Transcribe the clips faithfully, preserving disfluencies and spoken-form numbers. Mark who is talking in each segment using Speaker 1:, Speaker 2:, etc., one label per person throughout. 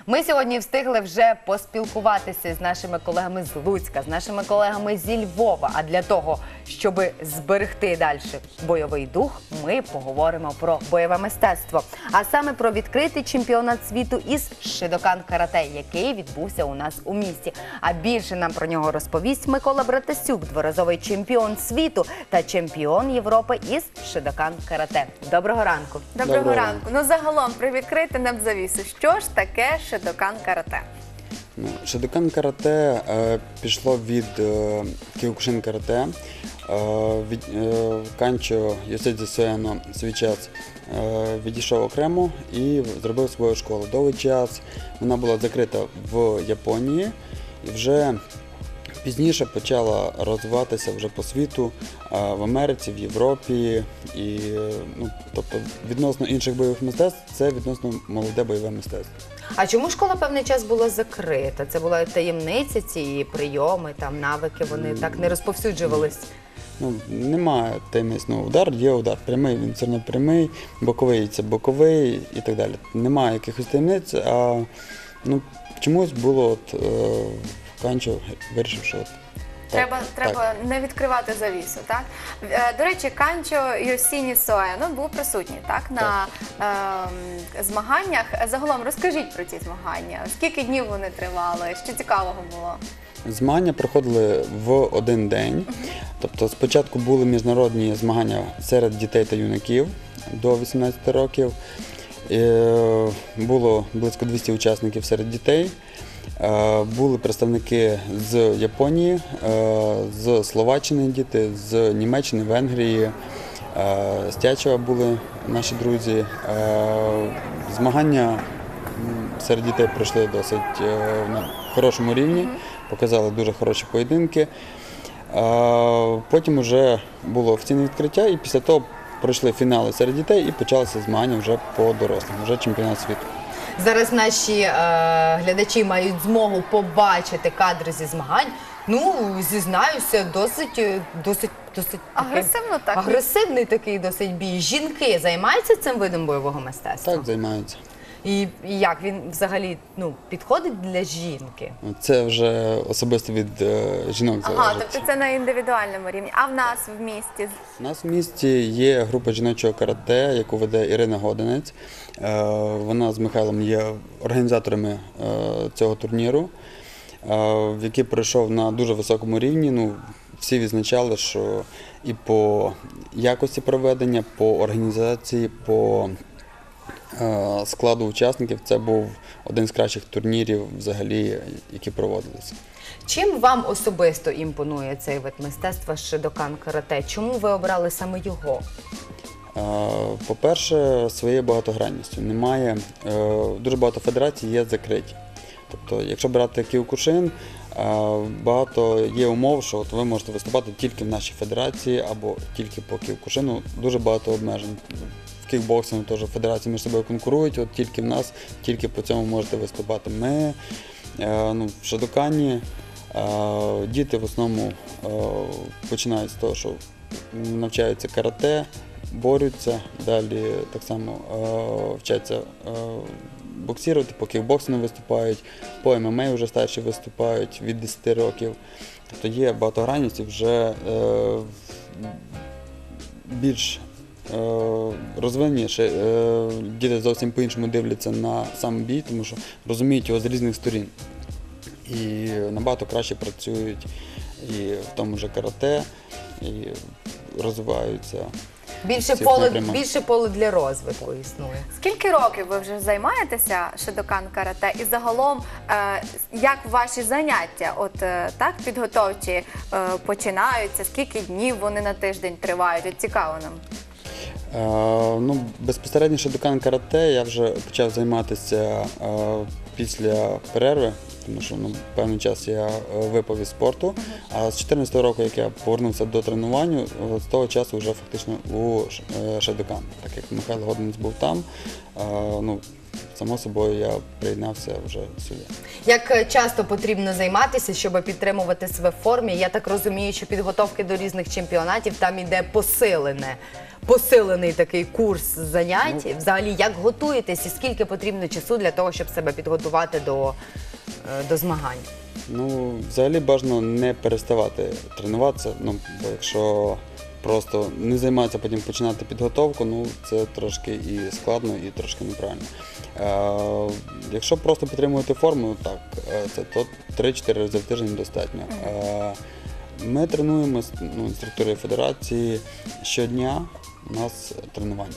Speaker 1: Ми сьогодні встигли вже поспілкуватися з нашими колегами з Луцька, з нашими колегами зі Львова. А для того, щоб зберегти далі бойовий дух, ми поговоримо про бойове мистецтво. А саме про відкритий чемпіонат світу із шидокан-карате, який відбувся у нас у місті. А більше нам про нього розповість Микола Братасюк, дворазовий чемпіон світу та чемпіон Європи із шидокан-карате. Доброго ранку.
Speaker 2: Доброго,
Speaker 3: Доброго
Speaker 2: ранку. Ну, загалом, привідкрити нам завісу. Що ж таке шидокан-карате?
Speaker 3: Ну, шидокан-карате е, пішло від е, кіокушин-карате. Е, від е, Канчо Йосидзі Соено в свій час е, відійшов окремо і зробив свою школу. Довгий час вона була закрита в Японії і вже пізніше почала розвиватися вже по світу, в Америці, в Європі. І, ну, тобто, відносно інших бойових мистецтв, це відносно молоде бойове мистецтво.
Speaker 1: А чому школа певний час була закрита? Це була таємниця, ці прийоми, там, навики, вони так не розповсюджувались?
Speaker 3: Ну, немає таємниць. Ну, удар є удар. Прямий, він все одно прямий, боковий – це боковий і так далі. Немає якихось таємниць, а ну, чомусь було от, е, Канчо вирішив, що от,
Speaker 2: Треба,
Speaker 3: так,
Speaker 2: треба
Speaker 3: так.
Speaker 2: не відкривати завісу, так? Е, До речі, Канчо Йосіні Соено був присутній, так, на е, змаганнях. Загалом розкажіть про ці змагання. Скільки днів вони тривали? Що цікавого було?
Speaker 3: Змагання проходили в один день. Тобто спочатку були міжнародні змагання серед дітей та юнаків до вісімнадцяти років. Е, Було близько двісті учасників серед дітей. Е, Були представники з Японії, е, з Словаччини діти, з Німеччини, Венгрії, е, з Тячева були наші друзі. Е, Змагання серед дітей пройшли досить е, на хорошому рівні, показали дуже хороші поєдинки. Е, Потім вже було офіційне відкриття і після того пройшли фінали серед дітей і почалися змагання вже по дорослим, вже чемпіонат світу.
Speaker 1: Зараз наші е, глядачі мають змогу побачити кадри зі змагань. Ну, зізнаюся, досить, досить, досить
Speaker 2: Агресивно
Speaker 1: такий,
Speaker 2: так?
Speaker 1: агресивний такий досить бій. Жінки займаються цим видом бойового мистецтва?
Speaker 3: Так займаються.
Speaker 1: І, і як він взагалі ну, підходить для жінки?
Speaker 3: Це вже особисто від е, жінок залежить.
Speaker 2: Ага, тобто це на індивідуальному рівні. А в нас в місті?
Speaker 3: У нас в місті є група жіночого карате, яку веде Ірина Годинець. Е, Вона з Михайлом є організаторами е, цього турніру, е, в який пройшов на дуже високому рівні. Ну, всі відзначали, що і по якості проведення, по організації, по е, складу учасників це був один з кращих турнірів взагалі, які проводилися.
Speaker 1: Чим вам особисто імпонує цей вид мистецтва шидокан-карате? Чому ви обрали саме його?
Speaker 3: По-перше, своєю багатогранністю. Немає, дуже багато федерацій є закриті. Тобто, якщо брати кіокушин, багато є умов, що от ви можете виступати тільки в нашій федерації або тільки по кіокушину. Дуже багато обмежень. В кікбоксингу теж федерації між собою конкурують, от тільки в нас, тільки по цьому можете виступати. Ми ну, в шидокані діти в основному починають з того, що навчаються карате, борються, далі так само е, вчаться е, боксувати, по кікбоксингу виступають, по ем ем а вже старші виступають від десяти років. Тобто є багатогранність і вже е, більш е, розвиненіше. Е, діти зовсім по-іншому дивляться на сам бій, тому що розуміють його з різних сторін. І набагато краще працюють і в тому же карате, і розвиваються.
Speaker 1: Більше поле, більше поле для розвитку існує.
Speaker 2: Скільки років ви вже займаєтеся шидокан-карате? І загалом, е, як ваші заняття от, е, так, підготовчі е, починаються? Скільки днів вони на тиждень тривають? От цікаво нам.
Speaker 3: Е, ну, безпосередньо шидокан-карате я вже почав займатися е, після перерви, тому що ну, певний час я випав із спорту, а з чотирнадцятого року, як я повернувся до тренування, з того часу вже фактично у шидокан. Так як Михайло Годинець був там, ну, само собою я приєднався вже сюди.
Speaker 1: Як часто потрібно займатися, щоб підтримувати себе в формі? Я так розумію, що підготовки до різних чемпіонатів там іде посилене. посилений такий курс занять? Взагалі, як готуєтесь і скільки потрібно часу для того, щоб себе підготувати до, е, до змагань?
Speaker 3: Ну, взагалі бажано не переставати тренуватися, ну, бо якщо просто не займатися, потім починати підготовку, ну, це трошки і складно, і трошки неправильно. Е, якщо просто підтримувати форму, так, е, це то три-чотири рази в тиждень достатньо. Е, ми тренуємось, ну, інструктори федерації, щодня у нас тренування.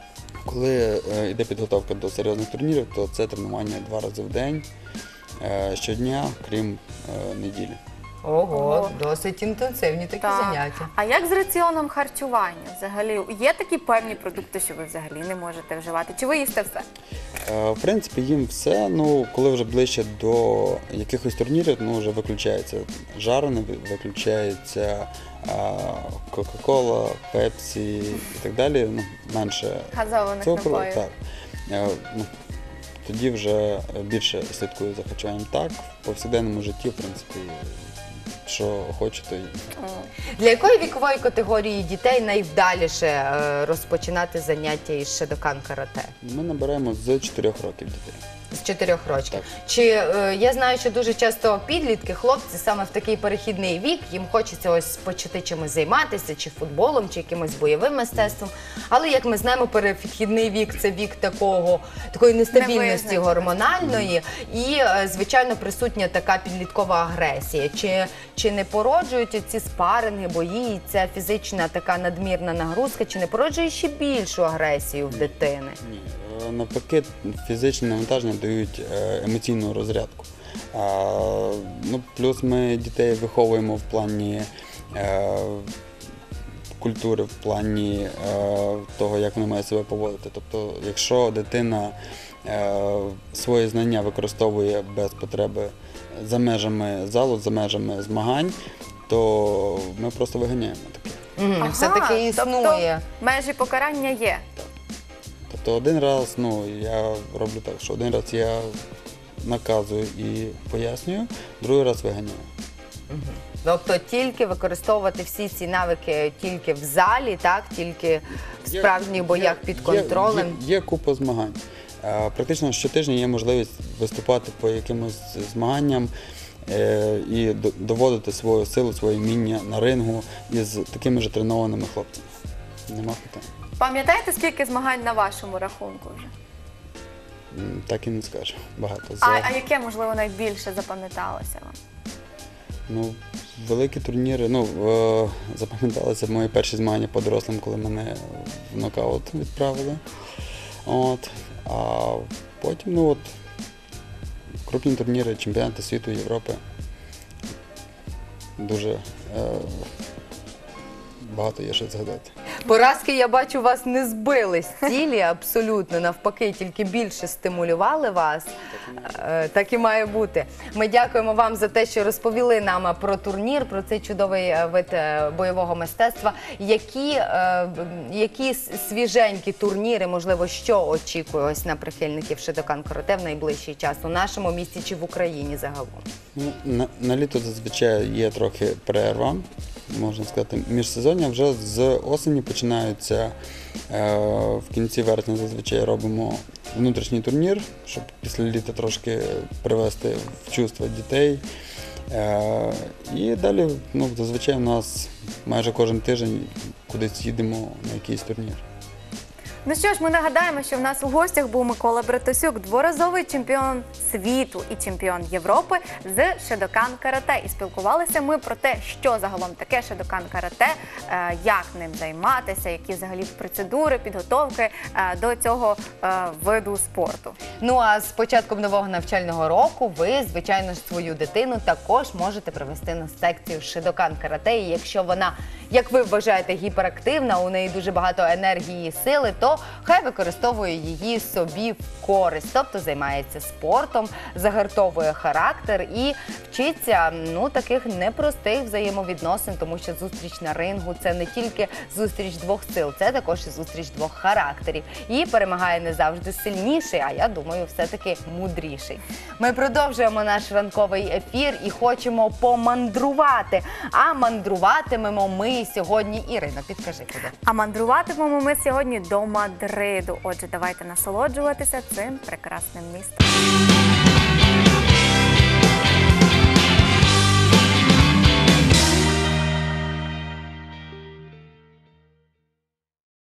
Speaker 3: Коли е, йде підготовка до серйозних турнірів, то це тренування два рази в день, е, щодня, крім е, неділі.
Speaker 1: Ого,
Speaker 2: Ого.
Speaker 1: досить інтенсивні такі
Speaker 2: Так.
Speaker 1: заняття.
Speaker 2: А як з раціоном харчування? Взагалі є такі певні продукти, що ви взагалі не можете вживати? Чи ви їсте все?
Speaker 3: Е, В принципі, їм все, ну, коли вже ближче до якихось турнірів, ну, вже виключається жарене, виключається е, Кока-Кола, Пепсі і так далі, ну, менше
Speaker 2: Газованих
Speaker 3: цукру.
Speaker 2: напоїв.
Speaker 3: Так. Е, ну, тоді вже більше слідкую за харчуванням. Так, в повсякденному житті, в принципі, що хочу, то їм.
Speaker 1: Для якої вікової категорії дітей найвдаліше е, розпочинати заняття із Шидокан карате?
Speaker 3: Ми набираємо з чотирьох років дітей.
Speaker 1: З чотирьох років.
Speaker 3: Так.
Speaker 1: Чи е, я знаю, що дуже часто підлітки, хлопці саме в такий перехідний вік, їм хочеться ось почати чимось займатися, чи футболом, чи якимось бойовим мистецтвом. Але як ми знаємо, перехідний вік це вік такого такої нестабільності
Speaker 2: Невизначеності.
Speaker 1: гормональної, і е, звичайно присутня така підліткова агресія. Чи, чи не породжують ці спаринги, бої, і ця фізична така надмірна нагрузка, чи не породжує ще більшу агресію в дитини?
Speaker 3: Ні, е, навпаки, фізичні навантаження дають е, емоційну розрядку. А, ну, плюс ми дітей виховуємо в плані е, культури, в плані е, того, як вони мають себе поводити. Тобто, якщо дитина е, свої знання використовує без потреби за межами залу, за межами змагань, то ми просто виганяємо таке.
Speaker 1: Мгм,
Speaker 2: Ага,
Speaker 1: все-таки існує.
Speaker 2: Тобто межі покарання є.
Speaker 3: Тобто один раз, ну, я роблю так, що один раз я наказую і пояснюю, другий раз виганяю.
Speaker 1: Тобто тільки використовувати всі ці навики тільки в залі, так, тільки в справжніх боях під контролем.
Speaker 3: Є, є, є купа змагань. Е, Практично щотижня є можливість виступати по якимось змаганням е, і до- доводити свою силу, своє вміння на рингу із такими ж тренованими хлопцями. Нема питань.
Speaker 2: Пам'ятаєте, скільки змагань на вашому рахунку вже?
Speaker 3: М, Так і не скажу. Багато.
Speaker 2: А,
Speaker 3: За,
Speaker 2: а яке, можливо, найбільше запам'яталося вам?
Speaker 3: ну, великі турніри, ну, е, запам'яталися мої перші змагання по дорослим, коли мене в нокаут відправили. От. А потім, ну от, крупні турніри, чемпіонати світу, Європи. Дуже е, багато є що згадати.
Speaker 1: Поразки, я бачу, вас не збили з цілі абсолютно, навпаки, тільки більше стимулювали вас. Е, Так і має бути. Ми дякуємо вам за те, що розповіли нам про турнір, про цей чудовий е, вид е, бойового мистецтва. Які, е, які с- свіженькі турніри, можливо, що очікує ось на прихильників Шидокан карате в найближчий час у нашому місті чи в Україні загалом?
Speaker 3: Ну, на, на літо зазвичай є трохи перерва, можна сказати, міжсезоння. Вже з осені починаються, е, в кінці вересня зазвичай робимо внутрішній турнір, щоб після літа трошки привести в чувство дітей. Е, і далі, ну, зазвичай у нас майже кожен тиждень кудись їдемо на якийсь турнір.
Speaker 2: Ну що ж, ми нагадаємо, що в нас у гостях був Микола Братусюк, дворазовий чемпіон світу і чемпіон Європи з Шидокан карате. І спілкувалися ми про те, що загалом таке Шидокан карате, е, як ним займатися, які взагалі процедури, підготовки е, до цього е, виду спорту.
Speaker 1: Ну а з початком нового навчального року ви, звичайно ж, свою дитину також можете привести на секцію Шидокан карате. І якщо вона, як ви вважаєте, гіперактивна, у неї дуже багато енергії і сили, то хай використовує її собі в користь, тобто займається спортом, загартовує характер і вчиться, ну, таких непростих взаємовідносин, тому що зустріч на рингу – це не тільки зустріч двох сил, це також і зустріч двох характерів. І перемагає не завжди сильніший, а я думаю, все-таки мудріший. Ми продовжуємо наш ранковий ефір і хочемо помандрувати. А мандруватимемо ми мандрувати сьогодні, Ірино? Підкажи куди.
Speaker 2: А мандруватимемо ми сьогодні до Мадриду. Отже, давайте насолоджуватися цим прекрасним містом.